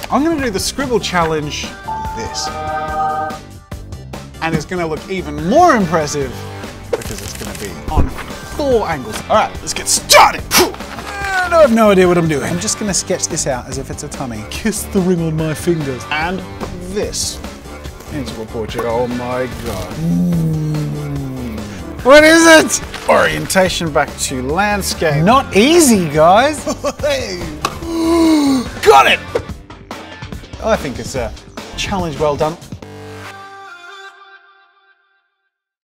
I'm gonna do the scribble challenge on this. And it's gonna look even more impressive because it's gonna be on 4 angles. All right, let's get started. And I have no idea what I'm doing. I'm just gonna sketch this out as if it's a tummy. Kiss the ring on my fingers. And this into a portrait. Oh my God. What is it? Orientation back to landscape. Not easy, guys. Got it. I think it's a challenge well done.